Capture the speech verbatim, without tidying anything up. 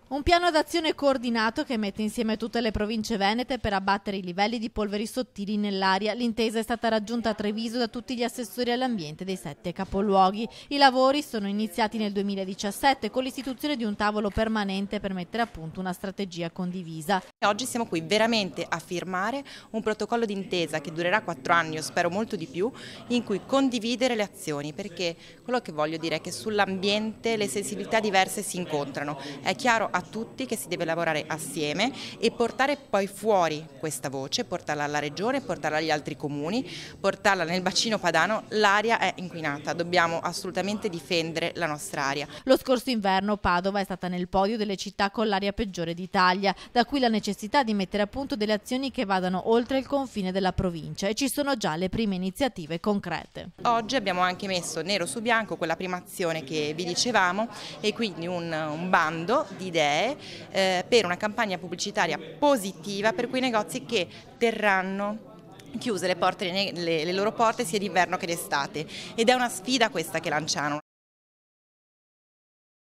Un piano d'azione coordinato che mette insieme tutte le province venete per abbattere i livelli di polveri sottili nell'aria. L'intesa è stata raggiunta a Treviso da tutti gli assessori all'ambiente dei sette capoluoghi. I lavori sono iniziati nel duemiladiciassette con l'istituzione di un tavolo permanente per mettere a punto una strategia condivisa. Oggi siamo qui veramente a firmare un protocollo d'intesa che durerà quattro anni, io spero molto di più, in cui condividere le azioni, perché quello che voglio dire è che sull'ambiente le sensibilità diverse si incontrano. È chiaro a tutti che si deve lavorare assieme e portare poi fuori questa voce, portarla alla regione, portarla agli altri comuni, portarla nel bacino padano. L'aria è inquinata, dobbiamo assolutamente difendere la nostra aria. Lo scorso inverno Padova è stata nel podio delle città con l'aria peggiore d'Italia, da qui la necessità di mettere a punto delle azioni che vadano oltre il confine della provincia, e ci sono già le prime iniziative concrete. Oggi abbiamo anche messo nero su bianco quella prima azione che vi dicevamo, e quindi un, un bando di idee eh, per una campagna pubblicitaria positiva per quei negozi che terranno chiuse le, porte, le, le loro porte sia d'inverno che d'estate, ed è una sfida questa che lanciamo.